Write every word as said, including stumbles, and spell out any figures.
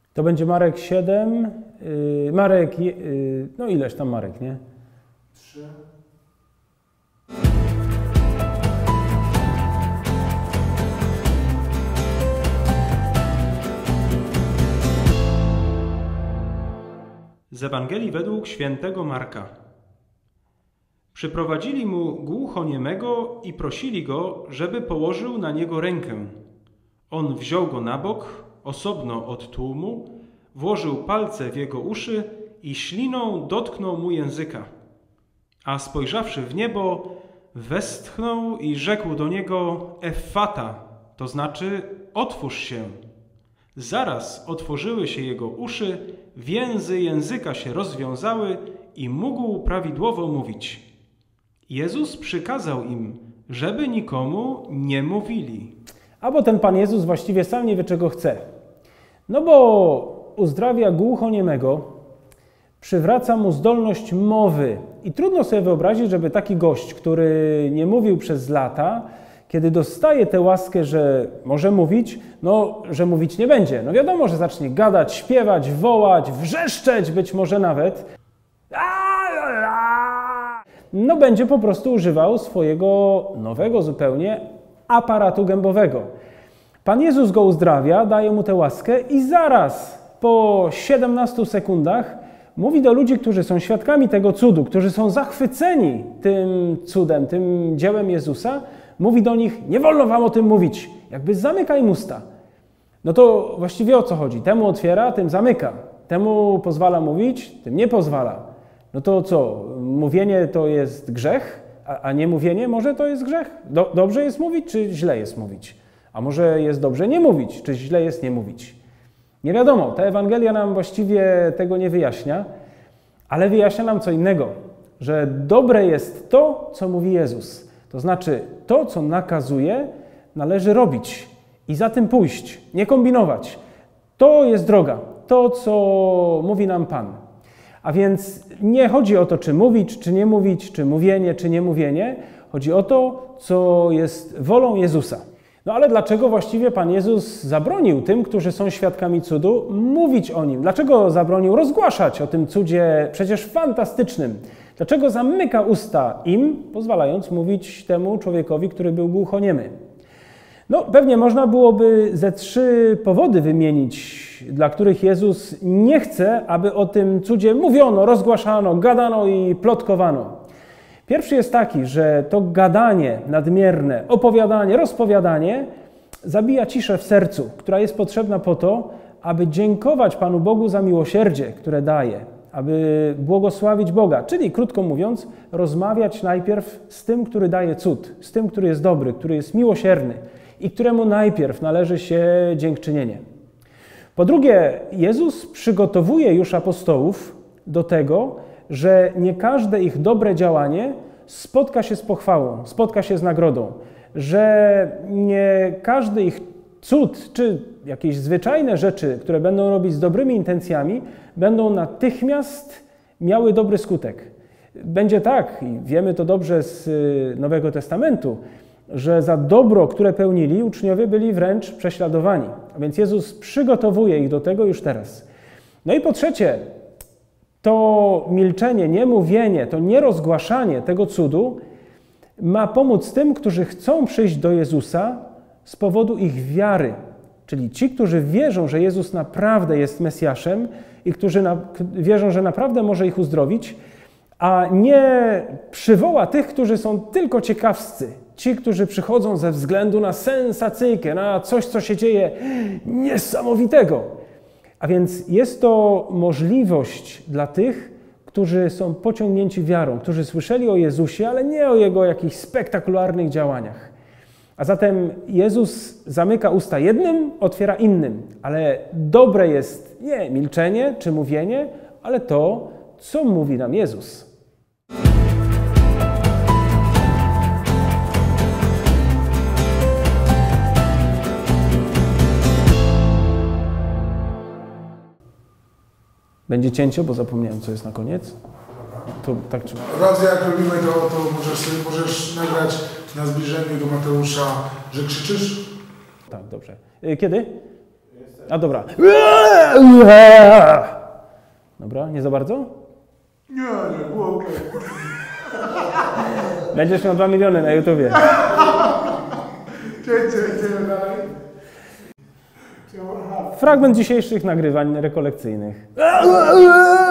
To będzie Marek siedem, yy, Marek, yy, no ileż tam Marek, nie? trzy. Z Ewangelii według świętego Marka. Przyprowadzili mu głuchoniemego i prosili go, żeby położył na niego rękę. On wziął go na bok, osobno od tłumu, włożył palce w jego uszy i śliną dotknął mu języka. A spojrzawszy w niebo, westchnął i rzekł do niego Effata, to znaczy otwórz się. Zaraz otworzyły się jego uszy, więzy języka się rozwiązały i mógł prawidłowo mówić. Jezus przykazał im, żeby nikomu nie mówili. A bo ten Pan Jezus właściwie sam nie wie, czego chce. No bo uzdrawia głuchoniemego, przywraca mu zdolność mowy. I trudno sobie wyobrazić, żeby taki gość, który nie mówił przez lata, kiedy dostaje tę łaskę, że może mówić, no, że mówić nie będzie. No wiadomo, że zacznie gadać, śpiewać, wołać, wrzeszczeć być może nawet. No będzie po prostu używał swojego nowego zupełnie aparatu gębowego. Pan Jezus go uzdrawia, daje mu tę łaskę i zaraz po siedemnastu sekundach mówi do ludzi, którzy są świadkami tego cudu, którzy są zachwyceni tym cudem, tym dziełem Jezusa, mówi do nich, nie wolno wam o tym mówić, jakby zamyka im usta. No to właściwie o co chodzi? Temu otwiera, tym zamyka. Temu pozwala mówić, tym nie pozwala. No to co? Mówienie to jest grzech, a, a nie mówienie może to jest grzech? Do, dobrze jest mówić, czy źle jest mówić? A może jest dobrze nie mówić, czy źle jest nie mówić? Nie wiadomo, ta Ewangelia nam właściwie tego nie wyjaśnia, ale wyjaśnia nam co innego, że dobre jest to, co mówi Jezus. To znaczy to, co nakazuje, należy robić i za tym pójść, nie kombinować. To jest droga, to, co mówi nam Pan. A więc nie chodzi o to, czy mówić, czy nie mówić, czy mówienie, czy nie mówienie. Chodzi o to, co jest wolą Jezusa. No ale dlaczego właściwie Pan Jezus zabronił tym, którzy są świadkami cudu, mówić o Nim? Dlaczego zabronił rozgłaszać o tym cudzie przecież fantastycznym? Dlaczego zamyka usta im, pozwalając mówić temu człowiekowi, który był głuchoniemy? No pewnie można byłoby ze trzy powody wymienić, dla których Jezus nie chce, aby o tym cudzie mówiono, rozgłaszano, gadano i plotkowano. Pierwszy jest taki, że to gadanie nadmierne, opowiadanie, rozpowiadanie zabija ciszę w sercu, która jest potrzebna po to, aby dziękować Panu Bogu za miłosierdzie, które daje, aby błogosławić Boga, czyli krótko mówiąc, rozmawiać najpierw z tym, który daje cud, z tym, który jest dobry, który jest miłosierny i któremu najpierw należy się dziękczynienie. Po drugie, Jezus przygotowuje już apostołów do tego, że nie każde ich dobre działanie spotka się z pochwałą, spotka się z nagrodą, że nie każdy ich cud czy jakieś zwyczajne rzeczy, które będą robić z dobrymi intencjami, będą natychmiast miały dobry skutek. Będzie tak, i wiemy to dobrze z Nowego Testamentu, że za dobro, które pełnili, uczniowie byli wręcz prześladowani. A więc Jezus przygotowuje ich do tego już teraz. No i po trzecie, to milczenie, niemówienie, to nierozgłaszanie tego cudu ma pomóc tym, którzy chcą przyjść do Jezusa z powodu ich wiary. Czyli ci, którzy wierzą, że Jezus naprawdę jest Mesjaszem i którzy na, wierzą, że naprawdę może ich uzdrowić, a nie przywoła tych, którzy są tylko ciekawscy. Ci, którzy przychodzą ze względu na sensacyjkę, na coś, co się dzieje niesamowitego. A więc jest to możliwość dla tych, którzy są pociągnięci wiarą, którzy słyszeli o Jezusie, ale nie o Jego jakichś spektakularnych działaniach. A zatem Jezus zamyka usta jednym, otwiera innym. Ale dobre jest nie milczenie czy mówienie, ale to, co mówi nam Jezus. Będzie cięcie, bo zapomniałem, co jest na koniec. To tak czy... Raz jak robimy to, to możesz, możesz nagrać na zbliżeniu do Mateusza, że krzyczysz? Tak, dobrze. Kiedy? A dobra. Dobra, nie za bardzo? Nie, nie, było okej. Będziesz miał dwa miliony na YouTubie. Idziemy dalej. Fragment dzisiejszych nagrywań rekolekcyjnych.